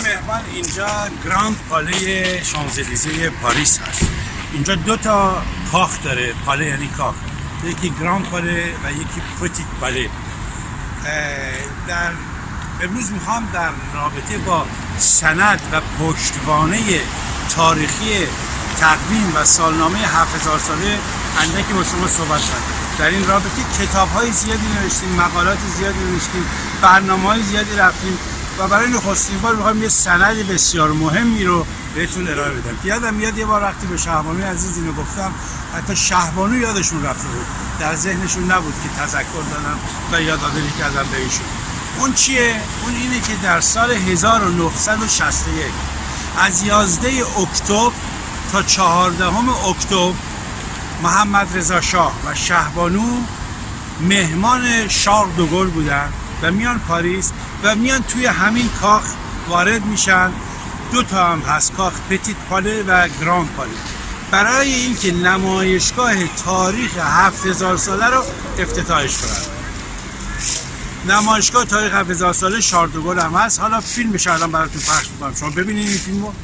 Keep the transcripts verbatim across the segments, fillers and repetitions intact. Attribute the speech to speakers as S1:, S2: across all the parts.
S1: مهمان اینجا گراند پاله شانزلیزه پاریس هست. اینجا دو تا کاخ داره، پاله یعنی کاخ، یکی گراند پاله و یکی پتیت پاله. در امروز میخوام در رابطه با سند و پشتوانه تاریخی تقویم و سالنامه هفت هزار ساله اندکی با شما صحبت کنم. در این رابطه کتاب‌های زیادی نوشتیم، مقالات زیادی نوشتیم، برنامه‌های زیادی رفتیم و برای نخستین بار می‌خوایم یه سند بسیار مهمی رو بهتون ارائه بدم. یادم میاد یه بار وقتی به شهبانوی عزیز اینو گفتم، حتی شهبانو یادشون رفته بود، در ذهنشون نبود که تذکر دادم و یادآوری کردم به ایشون. اون چیه؟ اون اینه که در سال هزار و نهصد و شصت و یک از یازده اکتبر تا چهاردهم اکتبر محمد رضا شاه و شهبانو مهمان شارل دوگل بودن و میان پاریس و میان توی همین کاخ وارد میشن. دو تا هم هست، کاخ پتیت پاله و گراند پاله، برای اینکه نمایشگاه تاریخ هفت هزار ساله رو افتتاحش کنن. نمایشگاه تاریخ هفت هزار ساله شارل دوگل هم هست. حالا فیلمش الان براتون پخش می‌کنم، شما ببینید این فیلمو.
S2: از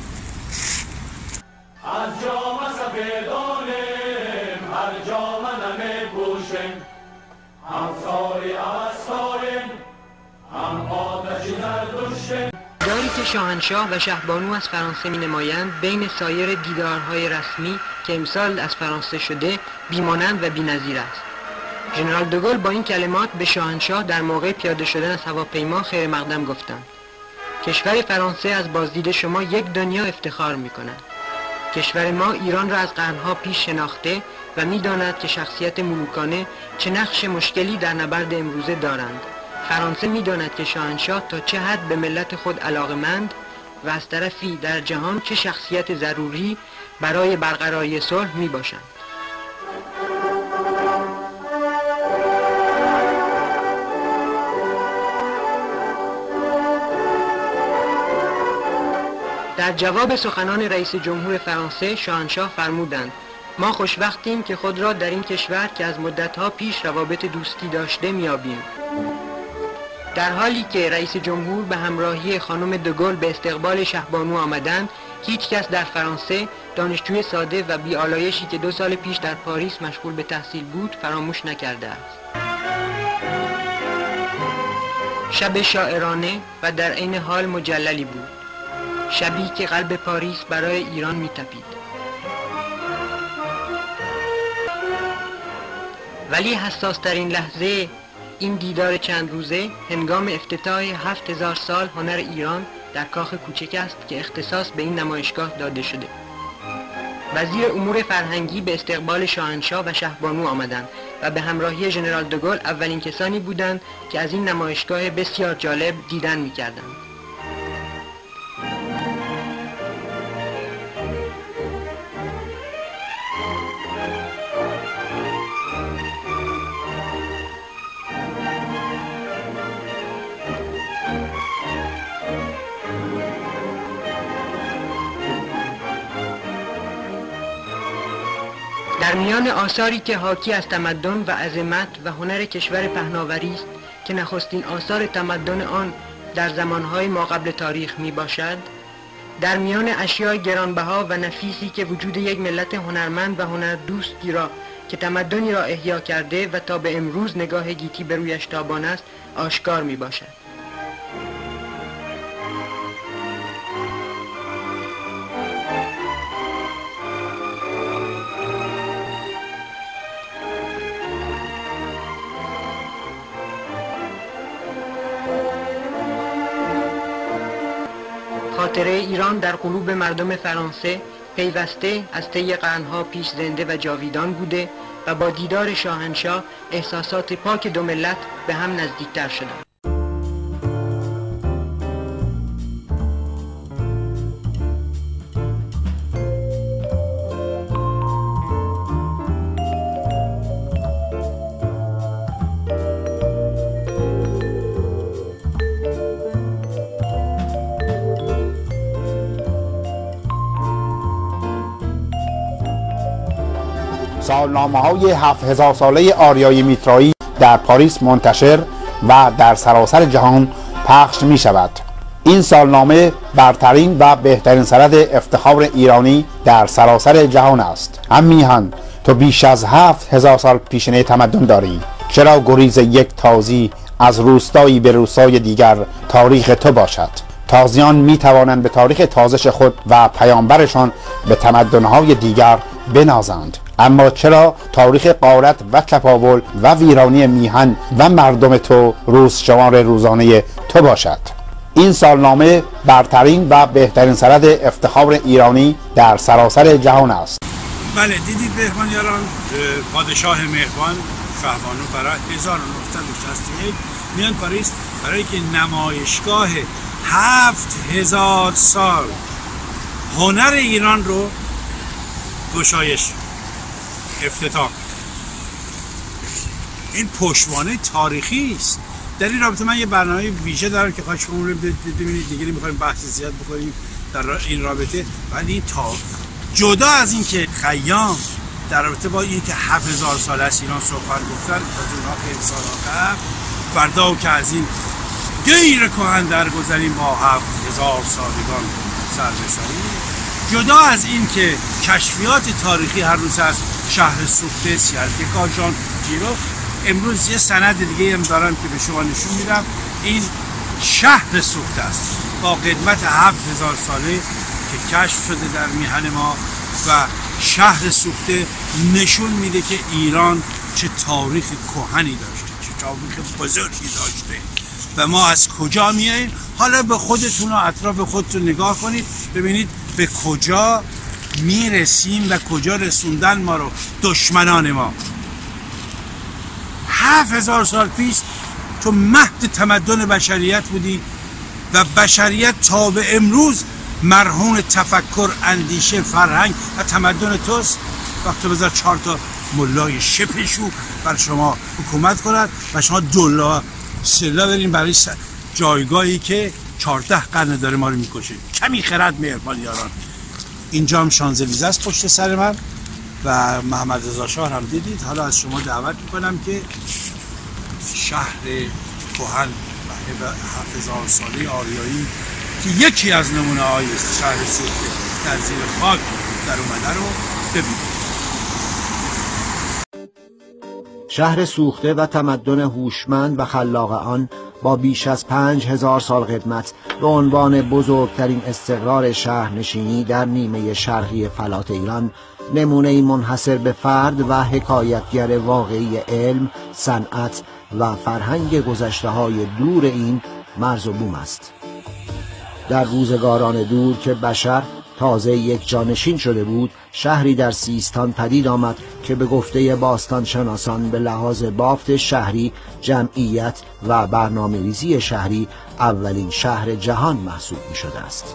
S2: جام سپیدانیم هر جام نمی پوشیم، هم ساری آستاریم هم آتشی در دوشیم.
S3: دیداری که شاهنشاه و شهبانو از فرانسه می نمایند بین سایر دیدارهای رسمی که امسال از فرانسه شده بیمانند و بی‌نظیر است. ژنرال دوگل با این کلمات به شاهنشاه در موقع پیاده شدن از هواپیما خیر مقدم گفتند: کشور فرانسه از بازدید شما یک دنیا افتخار می کند. کشور ما ایران را از قرنها پیش شناخته و می داند که شخصیت ملوکانه چه نقش مشکلی در نبرد امروزه دارند. فرانسه می داند که شاهنشاه تا چه حد به ملت خود علاقمند و از طرفی در جهان چه شخصیت ضروری برای برقراری صلح می باشند. در جواب سخنان رئیس جمهور فرانسه شاهنشاه فرمودند: ما خوشبختیم که خود را در این کشور که از مدتها پیش روابط دوستی داشته میابیم. در حالی که رئیس جمهور به همراهی خانم دوگل به استقبال شهبانو آمدند، هیچ کس در فرانسه دانشجوی ساده و بی‌آلایشی که دو سال پیش در پاریس مشغول به تحصیل بود فراموش نکرده است. شب شاعرانه و در عین حال مجللی بود، شبی که قلب پاریس برای ایران می‌تپید. ولی حساس‌ترین لحظه این دیدار چند روزه هنگام افتتاح هفت هزار سال هنر ایران در کاخ کوچک است که اختصاص به این نمایشگاه داده شده. وزیر امور فرهنگی به استقبال شاهنشاه و شهبانو آمدند و به همراهی ژنرال دوگل اولین کسانی بودند که از این نمایشگاه بسیار جالب دیدن می‌کردند. در میان آثاری که حاکی از تمدن و عظمت و هنر کشور پهناوری است که نخستین آثار تمدن آن در زمانهای ما قبل تاریخ می باشد، در میان اشیاء گرانبها و نفیسی که وجود یک ملت هنرمند و هنردوستی را که تمدنی را احیا کرده و تا به امروز نگاه گیتی بر رویش تابان است آشکار می باشد. خاطره ایران در قلوب مردم فرانسه پیوسته از طی قرنها پیش زنده و جاویدان بوده و با دیدار شاهنشاه احساسات پاک دو ملت به هم نزدیکتر شدند.
S4: سالنامه های هفت هزار ساله آریای میترایی در پاریس منتشر و در سراسر جهان پخش می شود. این سالنامه برترین و بهترین سند افتخار ایرانی در سراسر جهان است. هم میهن تو بیش از هفت هزار سال پیشینه تمدن داری، چرا گریز یک تازی از روستایی به روستای دیگر تاریخ تو باشد؟ تازیان می توانند به تاریخ تازش خود و پیامبرشان به تمدن‌های دیگر بنازند، اما چرا تاریخ غارت و چپاول و ویرانی میهن و مردم تو روز شمار روزانه تو باشد؟ این سالنامه برترین و بهترین سند افتخار ایرانی در سراسر جهان است.
S1: بله دیدید مهمان یاران، پادشاه مهربان شهبانو برای هزار و نهصد و شصت و یک میان پاریس برای که نمایشگاه هفت هزار سال هنر ایران رو گشایش افتتاح. این پشتوانه تاریخی است. در این رابطه من یه برنامه ویژه دارم که خواهش کنم ببینید. دیگه نمی‌خوایم بحث زیاد بکنیم در این رابطه، ولی این تا جدا از این که خیام در رابطه با این که هفت هزار سال است ایران صحبت گفتن از اونها خیلی سال آخر فردا که از این غیر کهن درگذریم با هفت هزار سالگان سر بسریم. جدا از این که کشفیات تاریخی هر روز از شهر سوخته سیارک کاشان جیرو، امروز یه سند دیگه هم دارم که به شما نشون میدم. این شهر سوخته است با قدمت هفت هزار ساله که کشف شده در میهن ما و شهر سوخته نشون میده که ایران چه تاریخ کهنی داشته، چه تاریخ بزرگی داشته و ما از کجا میاییم. حالا به خودتون و اطراف خودتون نگاه کنید ببینید به کجا میرسیم و کجا رسوندن ما رو دشمنان ما. هفت هزار سال پیش تو مهد تمدن بشریت بودی و بشریت تا به امروز مرهون تفکر، اندیشه، فرهنگ و تمدن توست. وقتی بذار چهار تا ملای شپشو بر شما حکومت کند و شما دلا سلا برین برای جایگاهی که چهارده قرن داره ما رو میکشه. کمی خرد مهربان یاران. اینجا هم شانزلیزه است پشت سر من و محمد رضا شاه هم دیدید. حالا از شما دعوت میکنم که شهر کهن و هفت هزار ساله آریایی که یکی از نمونه های شهر سوخته در زیر خاک در اومده رو ببینید.
S5: شهر سوخته و تمدن هوشمند و خلاق آن با بیش از پنج هزار سال قدمت به عنوان بزرگترین استقرار شهرنشینی در نیمه شرقی فلات ایران، نمونه‌ای منحصر به فرد و حکایتگر واقعی علم، صنعت و فرهنگ گذشته‌های دور این مرز و بوم است. در روزگاران دور که بشر تازه یک جانشین شده بود، شهری در سیستان پدید آمد که به گفته باستان شناسان به لحاظ بافت شهری، جمعیت و برنامه‌ریزی شهری اولین شهر جهان محسوب می شده است.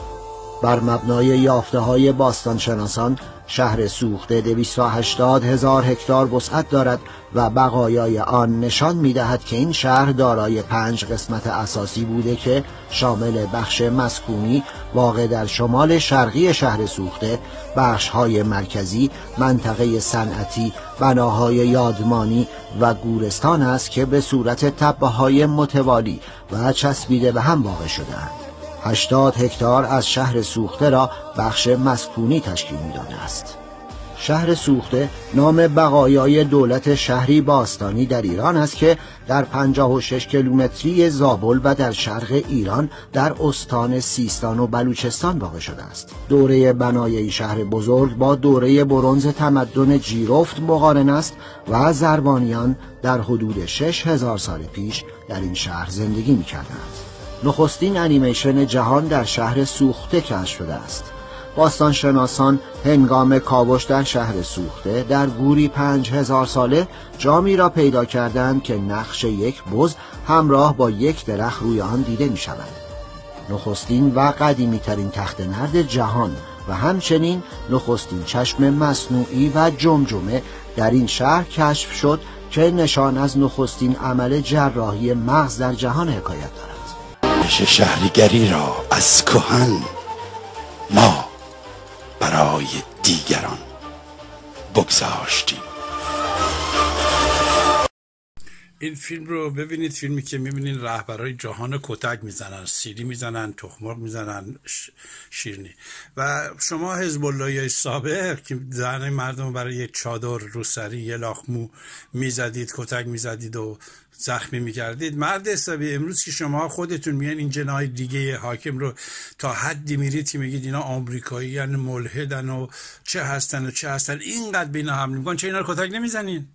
S5: بر مبنای یافته‌های باستان شناسان شهر سوخته دویست و هشتاد هزار هکتار وسعت دارد و بقایای آن نشان می‌دهد که این شهر دارای پنج قسمت اساسی بوده که شامل بخش مسکونی واقع در شمال شرقی شهر سوخته، بخش‌های مرکزی، منطقه صنعتی، بناهای یادمانی و گورستان است که به صورت تپه‌های متوالی و چسبیده به هم واقع شده‌اند. هشتاد هکتار از شهر سوخته را بخش مسکونی تشکیل می‌داده است. شهر سوخته نام بقایای دولت شهری باستانی در ایران است که در پنجاه و شش کیلومتری زابل و در شرق ایران در استان سیستان و بلوچستان واقع شده است. دوره بنای این شهر بزرگ با دوره برنز تمدن جیرفت مقارن است و زربانیان در حدود شش هزار سال پیش در این شهر زندگی می‌کردند. نخستین انیمیشن جهان در شهر سوخته کشف شده است. باستانشناسان هنگام کاوش در شهر سوخته در گوری پنج هزار ساله جامی را پیدا کردند که نقش یک بز همراه با یک درخت روی آن دیده می شود. نخستین و قدیمی ترین تخت نرد جهان و همچنین نخستین چشم مصنوعی و جمجمه در این شهر کشف شد که نشان از نخستین عمل جراحی مغز در جهان حکایت دارد.
S6: شهریگری را از کهن ما برای دیگران بگذاشتیم.
S1: این فیلم رو ببینید، فیلمی که میبینید رهبرای جهان کتک میزنن، سیلی میزنن، تخمرغ میزنن، شیرنی. و شما حزب اللهی سابق که زن مردم برای یک چادر روسری یه لاخمو میزدید، کتک میزدید و زخمی میکردید، مرد حسابی امروز که شما خودتون میان این جناح دیگه حاکم رو تا حدی میرید که میگید اینا آمریکایی یعنی ملحدن و چه هستن و چه هستن، اینقدر بینا حمله میکنن، چه اینا رو کتک نمیزنین؟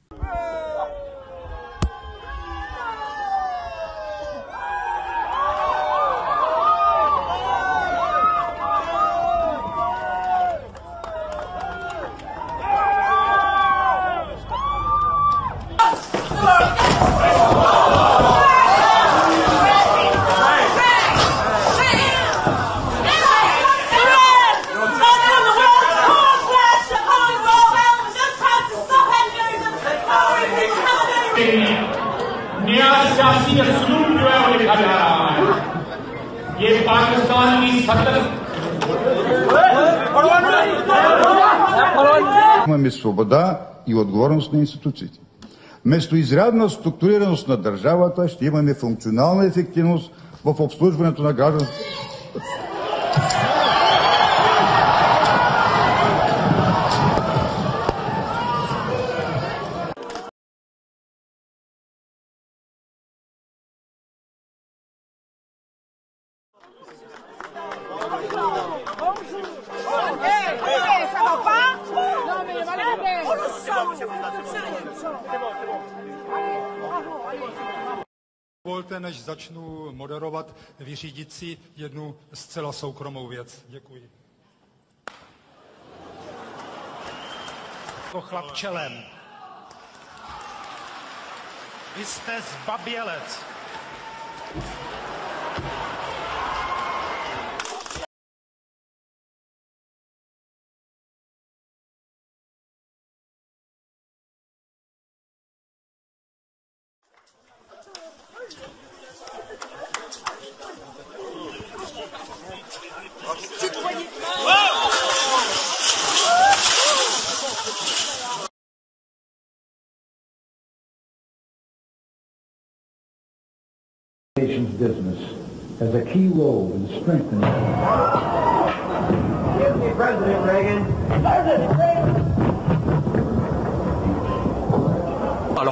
S7: Имаме свобода и отговорност на институциите. Вместо изрядна структурираност на държавата, ще имаме функционална ефективност в обслужването на гражданството.
S8: Dovolte, než začnu moderovat, vyřídit si jednu zcela soukromou věc. Děkuji.
S9: Jako chlapčelem. Vy jste zbabělec.
S10: Business has a key role in strengthening. Excuse me, President Reagan. President Reagan. Alors.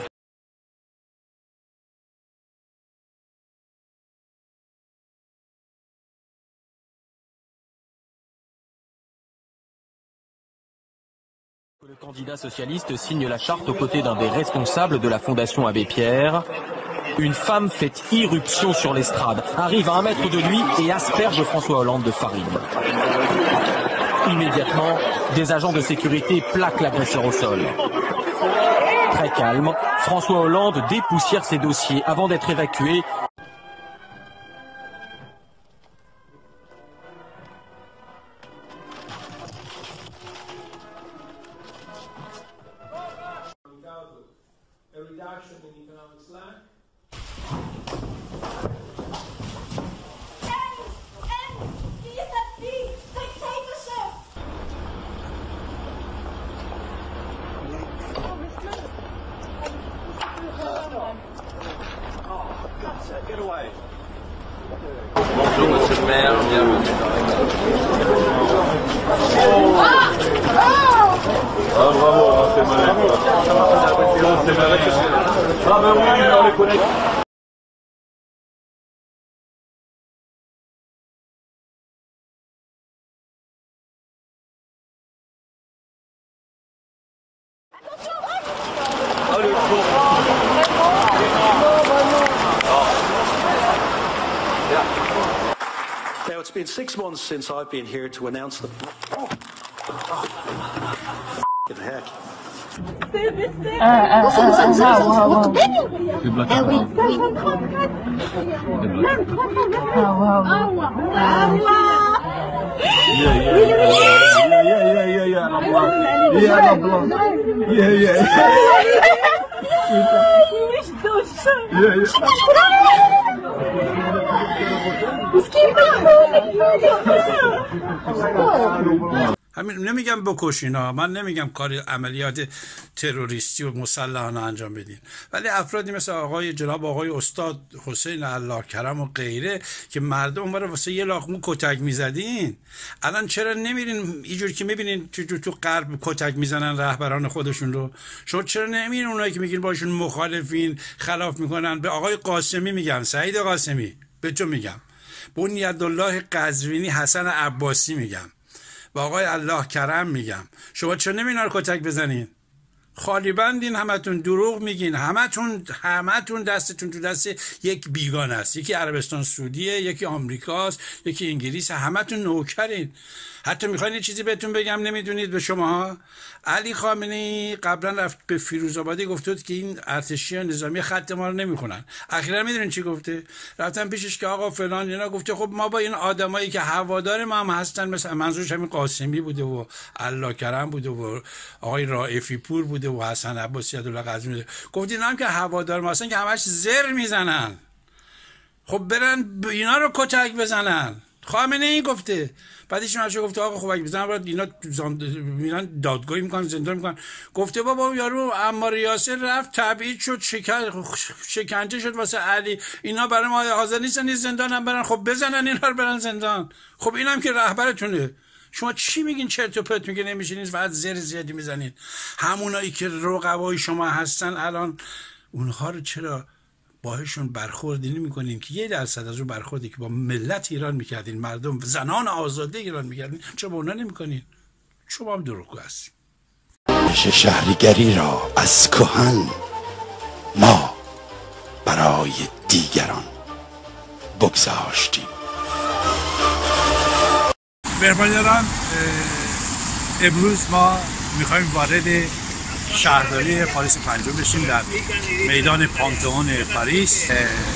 S11: Le candidat socialiste signe la charte aux côtés d'un des responsables de la Fondation Abbé Pierre. Une femme fait irruption sur l'estrade, arrive à un mètre de lui et asperge François Hollande de farine. Immédiatement, des agents de sécurité plaquent l'agresseur au sol. Très calme, François Hollande dépoussière ses dossiers avant d'être évacué.
S12: Bonjour monsieur le maire, bienvenue. Ah bravo, c'est malin. C'est malin. Ah ben oui, on les connaît.
S13: Now, it's been six months since I've been here to announce the... Oh. Oh. F***ing heck.
S1: همین نمیگم بکشین ها، من نمیگم کار عملیات تروریستی و مسلحانه انجام بدین، ولی افرادی مثل آقای جناب آقای استاد حسین الله کرم و غیره که مردم رو واسه یه لاخمو کتک میزدین، الان چرا نمیرین اینجور که میبینین تو تو غرب کتک میزنن رهبران خودشون رو؟ شما چرا نمیرین اونایی که میگین باشون مخالفین خلاف میکنن؟ به آقای قاسمی میگم، سعید قاسمی به تو میگم، بنیادالله قزوینی، حسن عباسی میگم، با آقای الله کرم میگم، شما چرا نمینا رو کتک بزنین؟ خالی بندین، همتون دروغ میگین، همتون همتون دستتون تو دست یک بیگانه است، یکی عربستان سعودیه، یکی آمریکاست، یکی انگلیس، همتون نوکرین. حتی میخواین یه چیزی بهتون بگم نمیدونید به شما؟ علی خامنه‌ای قبلا رفت به فیروزآبادی گفته بود که این ارتشی نظامی خط ما رو نمیخونن. اخیرا میدونین چی گفته؟ رفتن پیشش که آقا فلان اینا، گفته خب ما با این آدمایی که هوادار ما هم هستن، مثلا منظورش همین قاسمی بوده و الله کرم بوده و آقای رائفی پور بوده و حسن عباسی عبدالله قزوینی، گفت اینا هم که هوادار ما هستن که همش زر میزنن، خب برن اینا رو کتک بزنن. خامنه‌ای گفته. بعدش هم گفته آقا خب اگه بزنن باید اینا میرن دادگاهی میکنن، زندان میکنن. گفته بابا یارو عمار یاسر رفت تبعید شد، شکن... شکنجه شد واسه علی، اینا برای ما حاضر نیستن زندان هم برن، خب بزنن اینا رو برن زندان. خب اینم که رهبرتونه. شما چی میگین؟ چرت و پرت میگین، نمیشینید فقط زر زیادی میزنید. همونایی که رقبای شما هستن الان، اونها رو چرا باهاشون برخوردی نمی کنین که یه درصد از اون برخوردی که با ملت ایران میکردین، مردم زنان آزاده ایران میکردین، چرا با اونا نمی کنین؟ شما هم دروغگو هستین.
S6: شهریگری را از کهن ما برای دیگران بگذاشتیم.
S1: بربادران، امروز ما میخوایم وارد شهرداری پاریس پنجم بشیم در میدان پانتئون پاریس.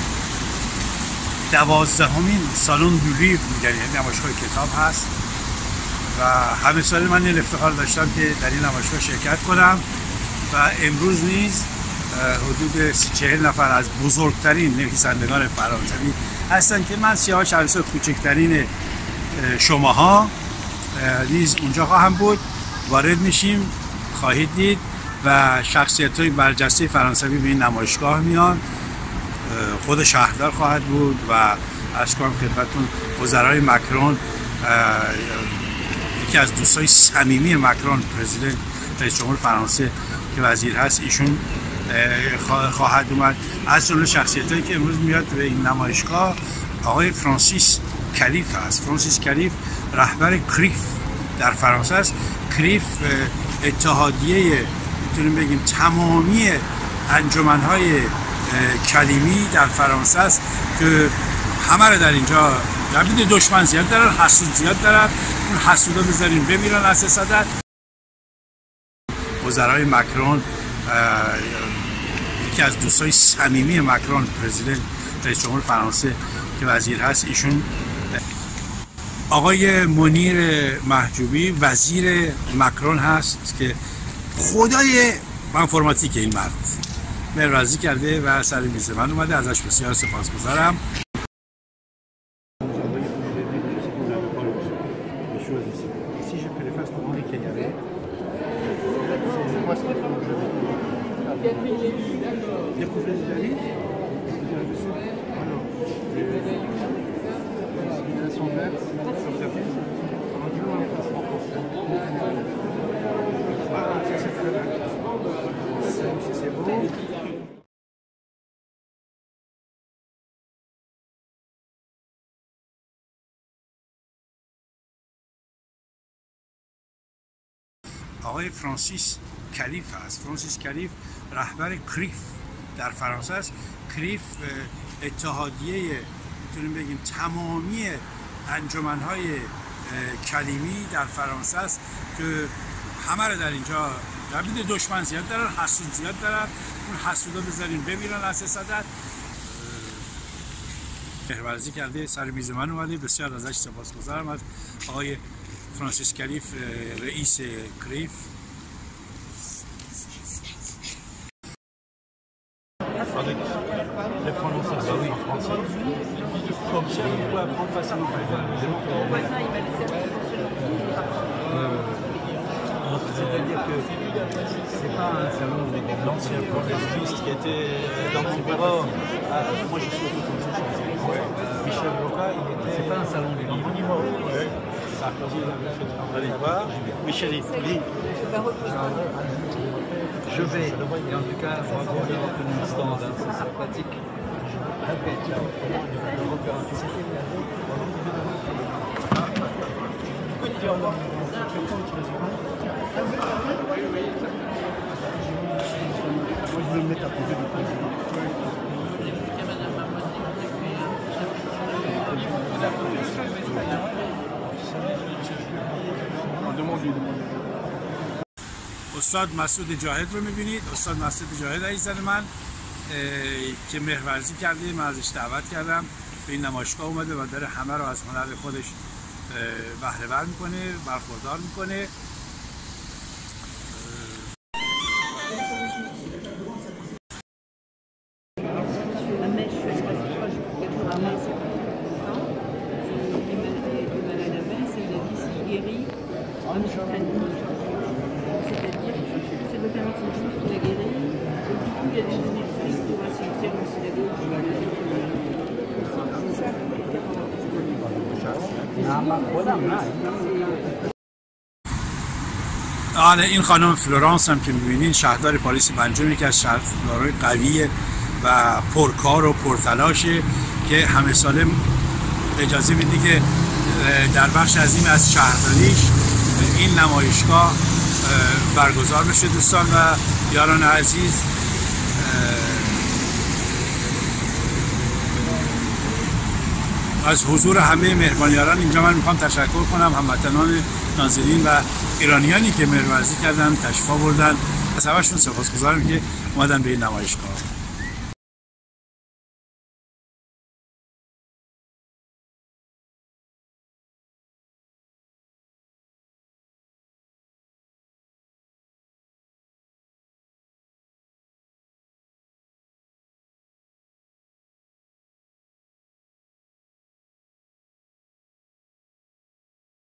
S1: دوازدهمین سالن دو لیور میگن، یعنی نمایشگاه کتاب هست و همه سال من این افتخار داشتم که در این نمایشگاه شرکت کنم و امروز نیز حدود سی چهل نفر از بزرگترین نویسندگان فرانسوی هستن که من سیاوش عویسی کوچکترین شماها نیز اونجا خواهم بود. وارد میشیم، خواهید دید و شخصیت‌های برجسته فرانسوی به این نمایشگاه میان. خود شهردار خواهد بود و عرض کنم خدمتتون وزرای مکرون، یکی از دوستای صمیمی مکرون، پرزیدنت رئیس جمهور فرانسه که وزیر هست، ایشون خواهد اومد. از جمله شخصیتایی که امروز میاد به این نمایشگاه آقای فرانسیس کلیف هست. فرانسیس کلیف رهبر کریف در فرانسه است. کریف اتحادیه میتونیم بگیم تمامی انجمنهای کلیمی در فرانسه است که همه رو در اینجا نبید دشمن زیاد دارن، حسود زیاد دارن، اون حسودا بذاریم بمیرن از حسادت. وزرای مکرون، یکی از دوستای صمیمی مکرون، پرزیدنت رئیس جمهور فرانسه که وزیر هست، ایشون آقای منیر محجوبی وزیر مکرون هست که خدای انفرماتیک این مرد مهرورزی کرده و سر میز من اومده، ازش بسیار سپاسگزارم. آقای فرانسیس کلیف هست. فرانسیس کلیف رهبر کریف در فرانسه است. کریف اتحادیه میتونیم بگیم تمامی انجمنهای کلیمی در فرانسه است که همه رو در اینجا نبید دشمن زیاد دارن، حسود زیاد دارن، اون حسودا بذارین بمیرن از حسادت. مهرورزی کرده، سر میز من اومده، بسیار ازش سپاسگزارم از آقای فرانسیس کلیف رئیس کریف.
S12: Les prononciations en français. Comme ça, on peut apprendre facilement. Mon voisin, il m'a laissé.
S14: C'est-à-dire que c'est pas un salon de l'ancien professionniste qui était dans mon bureau. Moi je suis Michel Broca, il était. C'est pas un salon des grands monuments. Sarkozy l'avait fait. Allez voir. Michel, oui. Je vais, et en tout cas, moi je vais obtenir un stand, hein, c'est sympathique. Moi je vais me mettre à côté du président.
S1: استاد مسعود جاهد رو میبینید. استاد مسعود جاهد عزیزان من که مهرورزی کرده، من ازش دعوت کردم، به این نمایشگاه اومده و داره همه رو از هنر خودش بهره ور میکنه، برخوردار میکنه. آره این خانم فلورانس هم که میبینید شهردار پاریس پنجم، یکی از شهردارهای قوی و پرکار و پرتلاشه که همه ساله اجازه میده که در بخش عظیم از شهرداریش این نمایشگاه برگزار بشه. دوستان و یاران عزیز، از حضور همه مهربانیاران اینجا من میخوام تشکر کنم، هموطنان نازنین و ایرانیانی که مهرورزی کردن، تشریف آوردن. از همشون سپاسگزارم که اومدن به این نمایشگاه.